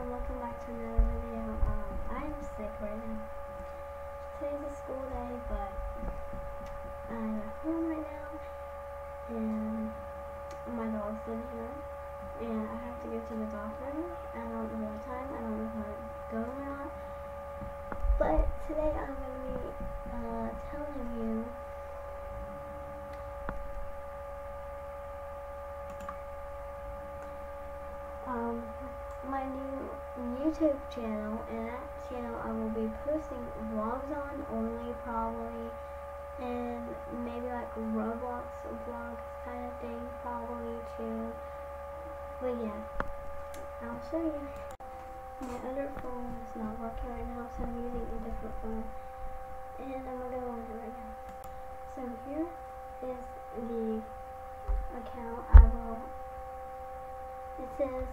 welcome back to another video. I am sick right now. Today's a school day, but I'm at home right now, and my dog's in here, and I have to go to the doctor. I don't know what time, I don't know if I'm going or not, but today I'm going to be telling you my new YouTube channel, and that channel I will be posting vlogs on only, probably, and maybe like Roblox vlogs kind of thing probably too. But yeah, I'll show you. My other phone is not working right now, so I'm using a different phone, and I'm gonna go over it right now. So here is the account. It says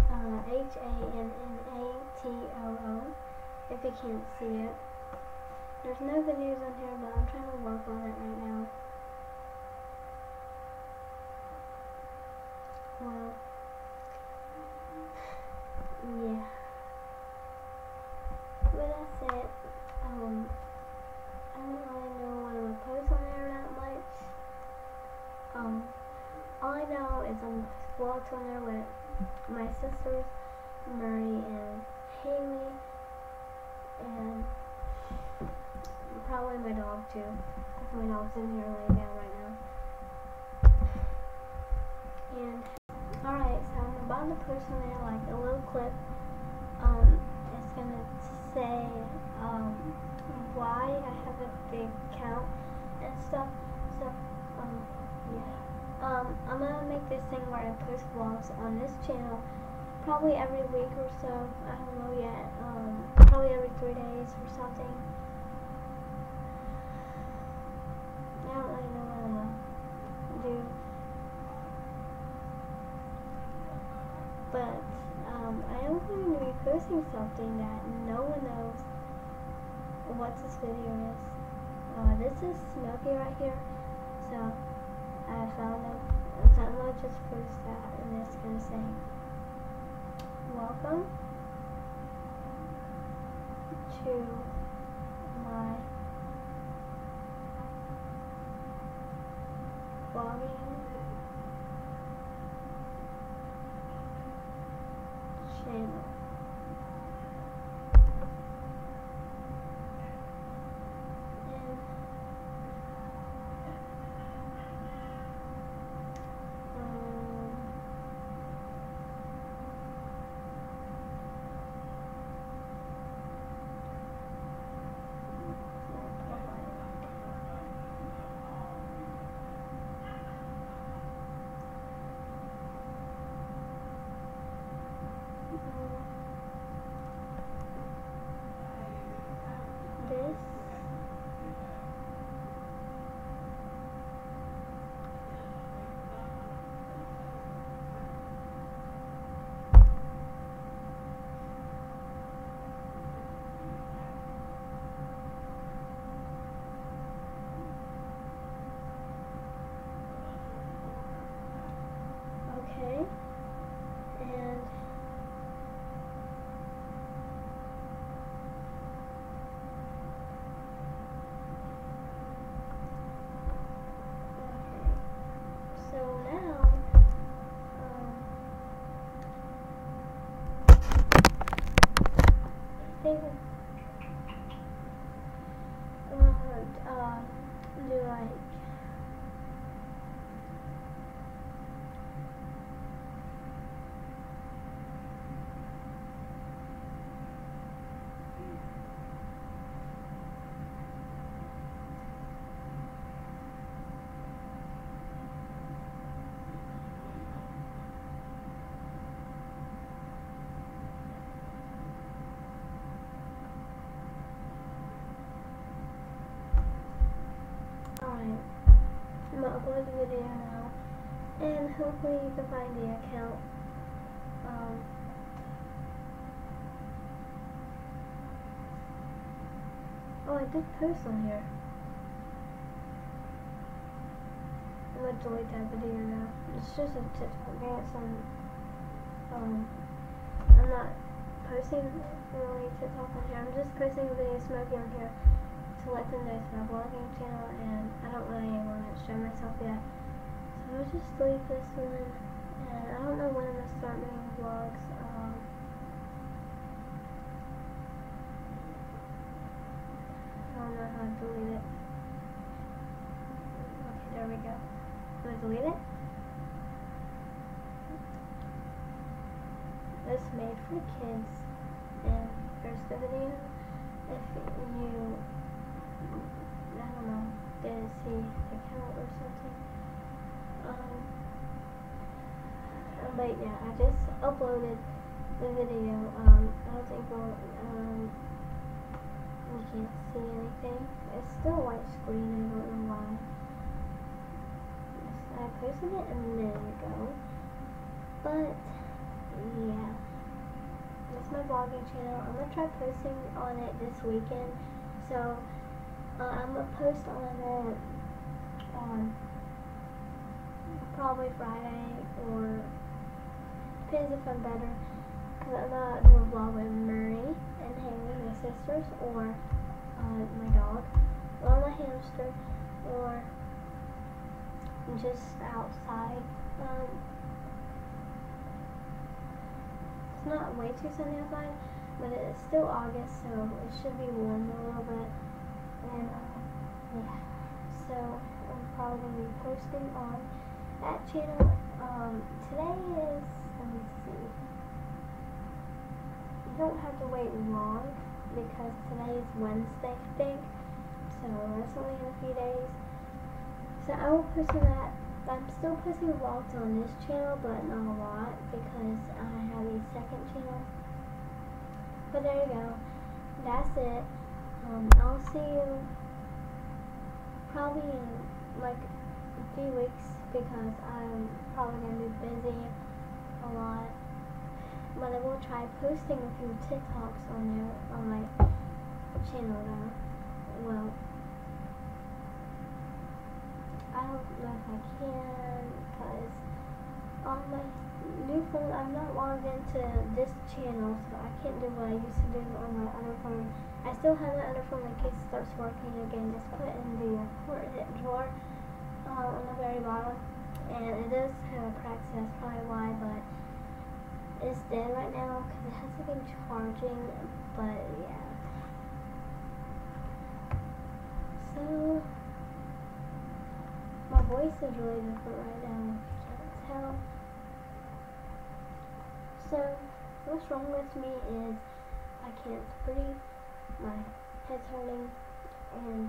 Hannatoo, if you can't see it. There's no videos on here, but I'm trying to work on it right now. Well, yeah. But that's it. I don't really know what I'm going to post on there that much. All I know is I'm vlogs on there with my sisters, Murray and Haley, and probably my dog too, because my dog's in here laying down right now. And alright, so I'm about to post on there like a little clip. It's gonna say why I have a big account and stuff. So yeah. I'm gonna make this thing where I post vlogs on this channel probably every week or so. I don't know yet. Probably every 3 days or something. I don't really know what I'm gonna do. But I am going to be posting something that no one knows what this video is. This is Smokey right here. So I found it, so I'm going to just post that, and it's going to say, welcome to my vlogging channel. This okay, and so now, do like alright, I'm gonna upload the video now, and hopefully you can find the account. Oh, I did post on here. I'm gonna delete that video now. It's just a TikTok dance, and I'm not posting really TikTok on here. I'm just posting a video smoking on here to let them know it's my vlogging channel, and I don't really want to show myself yet. So I'll just delete this one, and I don't know when I'm going to start doing vlogs. I don't know how to delete it. Okay, there we go. I'm going to delete it. This made for kids, and there's the video. If you, I don't know, didn't see the count or something. But yeah, I just uploaded the video. I don't think you can't see anything. It's still a white screen, I don't know why. I posted it a minute ago, but yeah, that's my vlogging channel. I'm gonna try posting on it this weekend. So I'm gonna post on it on probably Friday, or depends if I'm better. Cause I'm gonna do a vlog with Murray and Haley, my sisters, or my dog, or my hamster, or just outside. It's not way too sunny outside, but it's still August, so it should be warm a little bit. And yeah, so I'm probably posting on that channel. Today is, let me see, you don't have to wait long because today is Wednesday, I think, so that's only in a few days. So I will post on that. I'm still posting vlogs on this channel, but not a lot because I have a second channel. But there you go. That's it. I'll see you probably in like a few weeks because I'm probably going to be busy a lot. But I will try posting a few TikToks on there, on my channel now. Well, I don't know if I can, because on my new phone, I'm not logged into this channel, so I can't do what I used to do on my other phone. I still have my other phone in case it starts working again. Just put it in the port drawer on the very bottom, and it does have a crack, so that's probably why, but it's dead right now because it hasn't been charging, but yeah. So my voice is really different right now, if you can't tell. So, what's wrong with me is I can't breathe, my head's hurting, and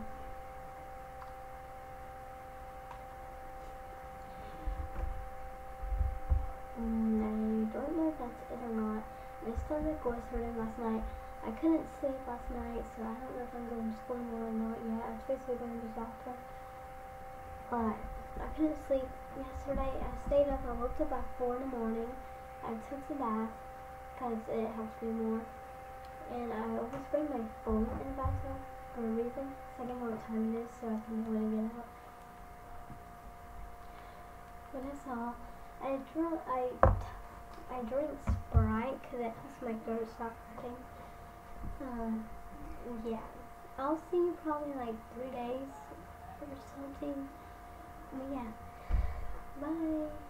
I don't know if that's it or not. My stomach was hurting last night. I couldn't sleep last night, so I don't know if I'm going to school tomorrow or not yet. I'm supposed to be going to the doctor. But I couldn't sleep yesterday. I stayed up. I woke up at 4 in the morning. I took the bath because it helps me more. And I always bring my phone in the bathtub for a reason. So I don't know what time it is, so I can know when to get out. But that's all. I drink Sprite because it helps my throat stop hurting. Yeah. I'll see you probably in like 3 days or something. Yeah. Bye.